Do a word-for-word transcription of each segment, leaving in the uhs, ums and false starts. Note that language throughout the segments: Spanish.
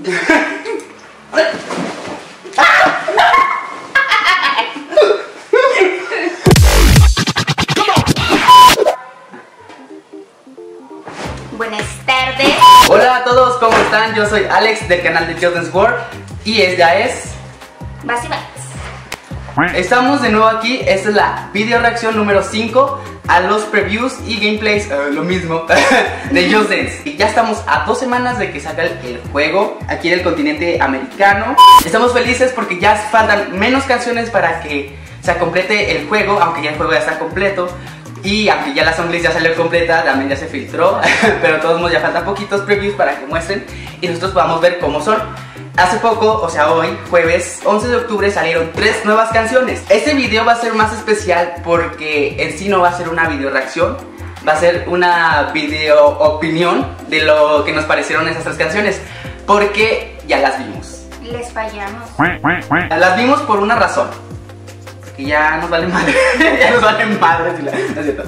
Buenas tardes. Hola a todos, ¿cómo están? Yo soy Alex del canal de Children's World y ella es... Vas y vas. Estamos de nuevo aquí, esta es la video reacción número cinco a los previews y gameplays, uh, lo mismo, de Just Dance. Y ya estamos a dos semanas de que salga el, el juego aquí en el continente americano. Estamos felices porque ya faltan menos canciones para que se complete el juego, aunque ya el juego ya está completo. Y aunque ya la songlist ya salió completa, también ya se filtró, pero de todos modos ya faltan poquitos previews para que muestren y nosotros podamos ver cómo son. Hace poco, o sea hoy, jueves once de octubre, salieron tres nuevas canciones. Este video va a ser más especial porque en sí no va a ser una video reacción, va a ser una video opinión de lo que nos parecieron esas tres canciones, porque ya las vimos. Les fallamos. Las vimos por una razón, porque ya nos valen madre, ya nos valen madre, si la... no es cierto.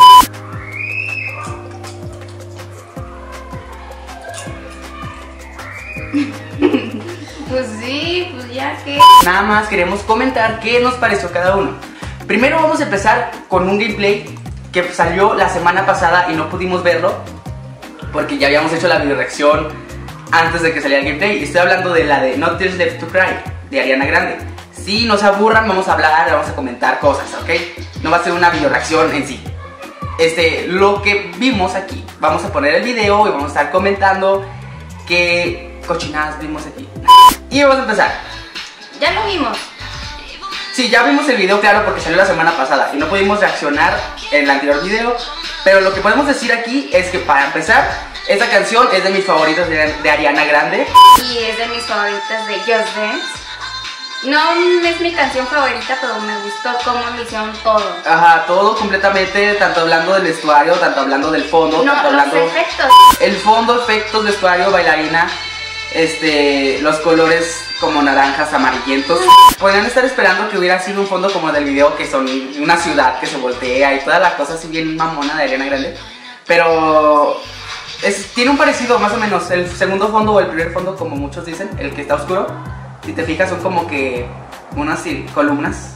Pues sí, pues ya que... Nada más queremos comentar qué nos pareció cada uno. Primero vamos a empezar con un gameplay que salió la semana pasada y no pudimos verlo porque ya habíamos hecho la video reacción antes de que saliera el gameplay. Estoy hablando de la de Not Tears Left to Cry de Ariana Grande. Si no se aburran, vamos a hablar, vamos a comentar cosas, ¿ok? No va a ser una video reacción en sí. Este, lo que vimos aquí, vamos a poner el video y vamos a estar comentando qué cochinadas vimos aquí. Y vamos a empezar. Ya lo vimos. Sí, ya vimos el video, claro, porque salió la semana pasada y no pudimos reaccionar en el anterior video. Pero lo que podemos decir aquí es que para empezar, esta canción es de mis favoritas de, de Ariana Grande. Y es de mis favoritas de Just Dance. No es mi canción favorita, pero me gustó cómo lo hicieron todo. Ajá, todo completamente, tanto hablando del vestuario, tanto hablando del fondo, No, tanto los hablando... efectos. El fondo, efectos, vestuario, bailarina, este, los colores como naranjas, amarillentos. Podrían estar esperando que hubiera sido un fondo como del video, que son una ciudad que se voltea y toda la cosa así bien mamona de Ariana Grande. Pero es, tiene un parecido más o menos, el segundo fondo o el primer fondo, como muchos dicen, el que está oscuro. Si te fijas son como que unas sí, columnas.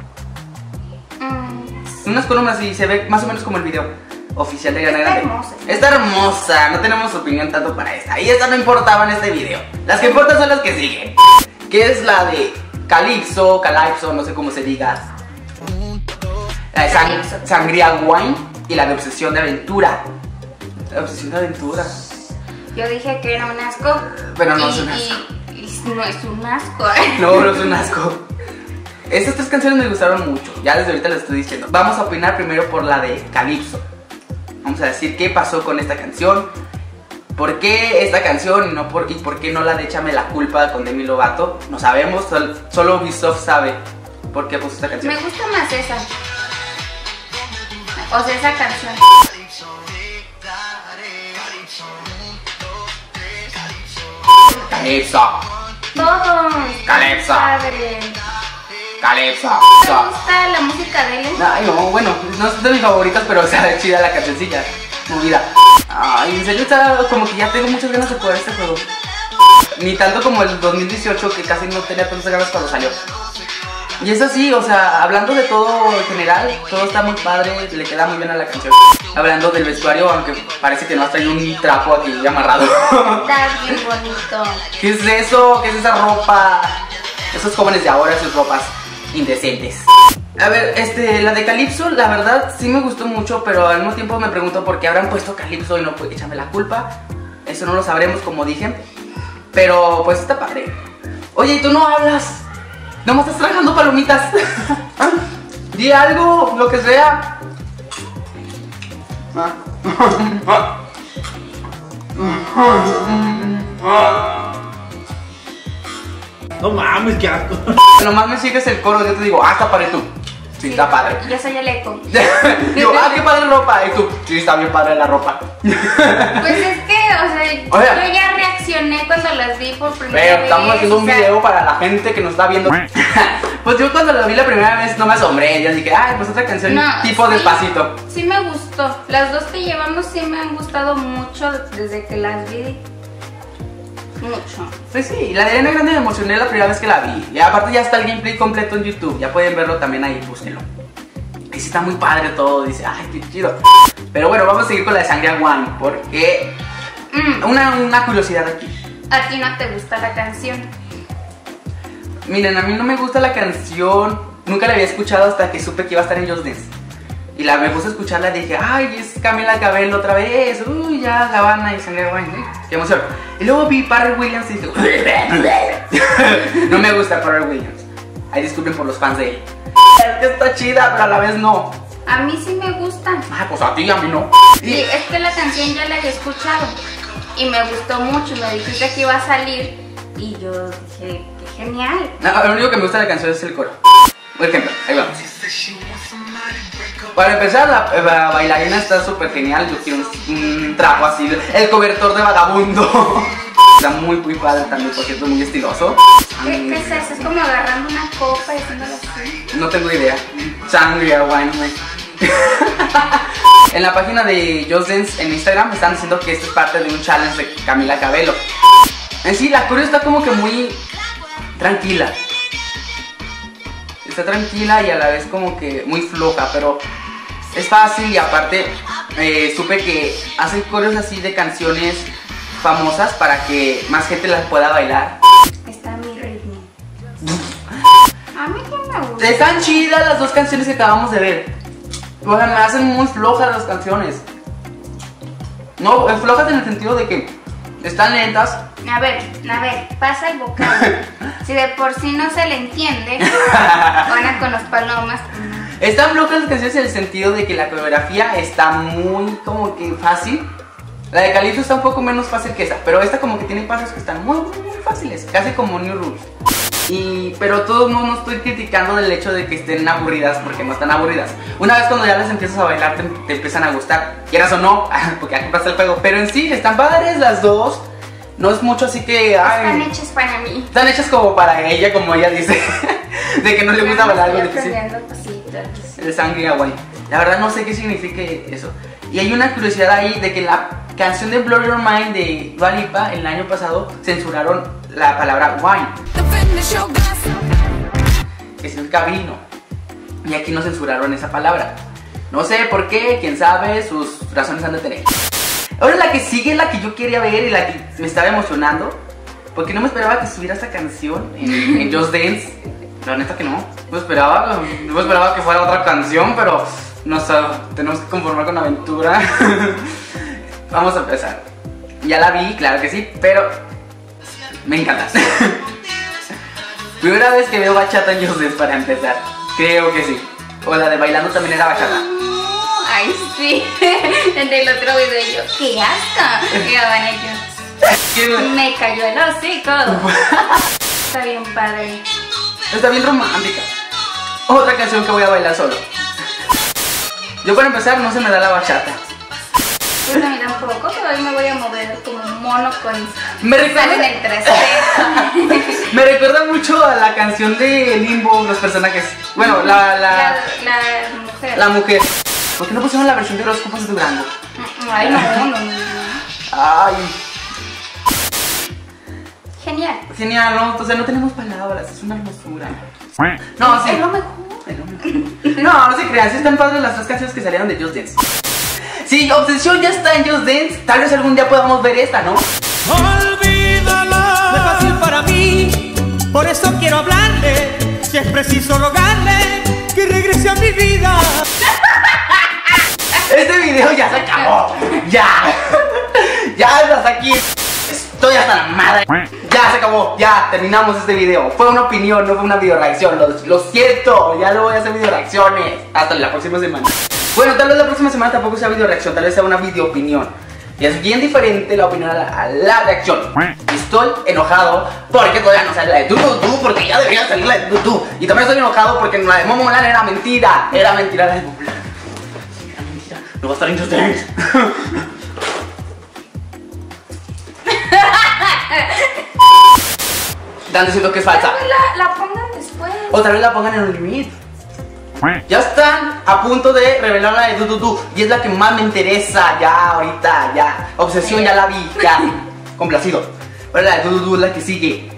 Mm. Unas columnas y se ve más o menos como el video oficial de Ariana Grande. Está hermosa. Está hermosa, no tenemos opinión tanto para esta. Y esta no importaba en este video. Las que importan son las que siguen. Que es la de Calypso, Calypso, no sé cómo se diga. La de sang Sangría Wine y la de Obsesión de Aventura. La Obsesión de Aventura. Yo dije que era un asco. Pero no y, es un asco. Y, y no es un asco. No, no es un asco. Estas tres canciones me gustaron mucho. Ya desde ahorita les estoy diciendo. Vamos a opinar primero por la de Calypso. Vamos a decir qué pasó con esta canción, por qué esta canción y, no por, y por qué no la de Échame la Culpa con Demi Lovato. No sabemos, sol, solo Ubisoft sabe por qué puso esta canción. Me gusta más esa. O sea, esa canción. Calypso. Todo. Calypso. Padre. Calypso. ¿Te gusta la música de él? Ay, no, bueno, no es de mis favoritas, pero está chida la cancioncilla. Movida. Ay, en serio está como que ya tengo muchas ganas de jugar este juego. Ni tanto como el dos mil dieciocho, que casi no tenía tantas ganas cuando salió. Y es así, o sea, hablando de todo en general, todo está muy padre, le queda muy bien a la canción. Hablando del vestuario, aunque parece que no has traído un trapo aquí amarrado. Está bien bonito. ¿Qué es eso? ¿Qué es esa ropa? Esos jóvenes de ahora, sus ropas indecentes. A ver, este, la de Calypso, la verdad sí me gustó mucho, pero al mismo tiempo me pregunto por qué habrán puesto Calypso y no pues, Échame la Culpa. Eso no lo sabremos, como dije. Pero pues está padre. Oye, ¿y tú no hablas? ¿No me estás tragando palomitas? Di algo, lo que sea. No mames, qué asco. Nomás me sigues el coro, yo te digo, ah, está padre tú. Sí, sí, está padre. Yo soy el eco. Digo, ah, qué padre ropa. Y tú, sí, está bien padre la ropa. Pues es que, o sea, O sea, yo ya reaccioné cuando las vi por primera pero vez. estamos haciendo un o sea, video para la gente que nos está viendo. Pues yo cuando la vi la primera vez no me asombré. Yo dije, ay, pues otra canción no, tipo sí, Despacito. Sí me gustó. Las dos que llevamos sí me han gustado mucho desde que las vi. mucho. Pues sí, la de Ariana Grande me emocioné la primera vez que la vi. Y aparte ya está el gameplay completo en YouTube. Ya pueden verlo también ahí, búsquenlo. Y sí está muy padre todo, dice, ay, qué chido. Pero bueno, vamos a seguir con la de Sangria Wine. Porque mm, una, una curiosidad aquí. ¿A ti no te gusta la canción? Miren, a mí no me gusta la canción. Nunca la había escuchado hasta que supe que iba a estar en Just Dance. Y la me puse a escucharla y dije, ay, es Camila Cabello otra vez. Uy, ya, Gabbana y Sangria Wine. ¿eh? Qué emoción. Y luego vi Pharrell Williams y dije, no me gusta Pharrell Williams. Ay, disculpen por los fans de él. Es que está chida, pero a la vez no. A mí sí me gustan. Ah, pues a ti, a mí no. Y es que la canción ya la había escuchado y me gustó mucho. Me dijiste que iba a salir y yo dije, qué genial. No, lo único que me gusta de la canción es el coro. Por ejemplo, ahí vamos. Para empezar, la, la bailarina está súper genial. Yo quiero un, un trapo así, el cobertor de vagabundo. Está muy, muy padre también, por cierto, muy estiloso. ¿Qué, ¿Qué es eso? Es como agarrando una copa y haciéndolo así. No tengo idea. Sangria Wine. En la página de Just Dance en Instagram están diciendo que esto es parte de un challenge de Camila Cabello. En sí, la coreo está como que muy tranquila. Está tranquila y a la vez como que muy floja, pero es fácil. Y aparte eh, supe que hacen coreos así de canciones famosas para que más gente las pueda bailar. Está mi ritmo. A mí sí me gusta. Están chidas las dos canciones que acabamos de ver. O sea, me hacen muy flojas las canciones. No, flojas en el sentido de que están lentas. A ver, a ver, pasa el vocal. Si de por sí no se le entiende, van con los palomas. Están flojas las canciones en el sentido de que la coreografía está muy como que fácil. La de Calypso está un poco menos fácil que esta, pero esta como que tiene pasos que están muy, muy, muy fáciles, casi como New Rules. Y, pero todos no, no estoy criticando del hecho de que estén aburridas, porque no están aburridas. Una vez cuando ya las empiezas a bailar te, te empiezan a gustar, quieras o no, porque aquí pasa el juego. Pero en sí están padres las dos. No es mucho así que... Ay, están hechas para mí. Están hechas como para ella, como ella dice. De que no le gusta bailar algo difícil. El Sangria Wine. La verdad no sé qué signifique eso. Y hay una curiosidad ahí de que la canción de Blow Your Mind de Dua Lipa el año pasado censuraron la palabra wine, que significa vino. Y aquí no censuraron esa palabra. No sé por qué, quién sabe, sus razones han de tener. Ahora la que sigue es la que yo quería ver y la que me estaba emocionando, porque no me esperaba que subiera esta canción en, en Just Dance. La neta que no, no esperaba, no esperaba que fuera otra canción, pero no sé, tenemos que conformar con la aventura. Vamos a empezar. Ya la vi, claro que sí, pero me encanta. Primera vez que veo bachata en Just Dance para empezar. Creo que sí. O la de bailando también era bachata. Ay, sí. En el otro video yo, ¡qué asco! Y Gabbana y yo, me cayó el hocico. Está bien padre. Está bien romántica. Otra canción que voy a bailar solo. Yo para empezar no se me da la bachata. Pues a mí tampoco, pero hoy me voy a mover como un mono con... Me recuerda... en el trasero. Me recuerda mucho a la canción de Limbo, los personajes. Bueno, la... La, la, la mujer. La mujer. ¿Por qué no pusieron la versión de los copos de Durango? Ay, no, no, no, no. Ay. Genial. Genial, ¿no? O sea, no tenemos palabras, es una hermosura. No, sí. Es lo mejor. Es lo mejor. No, no se crean, sí están padres las tres canciones que salieron de Just Dance. Sí, Obsesión ya está en Just Dance. Tal vez algún día podamos ver esta, ¿no? Olvídalo. No es fácil para mí, por eso quiero hablarle. Si es preciso rogarle que regrese a mi vida. Este video ya se acabó. Ya. Ya hasta aquí. Estoy hasta la madre. Ya se acabó. Ya terminamos este video. Fue una opinión, no fue una video reacción. Lo, lo siento. Ya no voy a hacer video reacciones. Hasta la próxima semana. Bueno, tal vez la próxima semana tampoco sea video reacción. Tal vez sea una video opinión. Y es bien diferente la opinión a la, a la reacción. Estoy enojado porque todavía no sale la de tu tu tu, porque ya debería salir la de tu tu. Y también estoy enojado porque la de Momo Molan era mentira. Era mentira la de Momo Molan. Era mentira. No va a estar en Just Dance. Están diciendo que es falsa. Tal vez la, la pongan después. O tal vez la pongan en un limit. Ya están a punto de revelar la de Du Du Du. Y es la que más me interesa ya ahorita, ya. Obsesión ya la vi, ya. Complacido. Ahora la Dudu, la que sigue.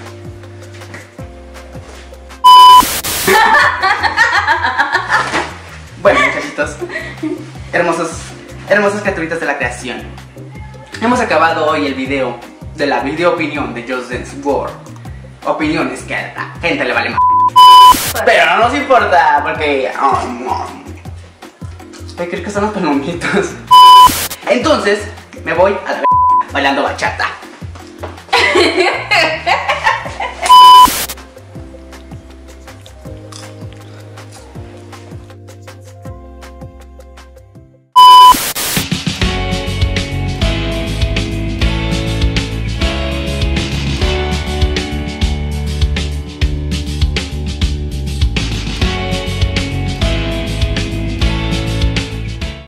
Bueno, muchachitos, hermosos, hermosas criaturitas de la creación, hemos acabado hoy el video de la video opinión de Just Dance World. Opiniones que a la gente le vale más, pero no nos importa porque um, um, creo que son los palomitos. Entonces me voy a la bailando bachata.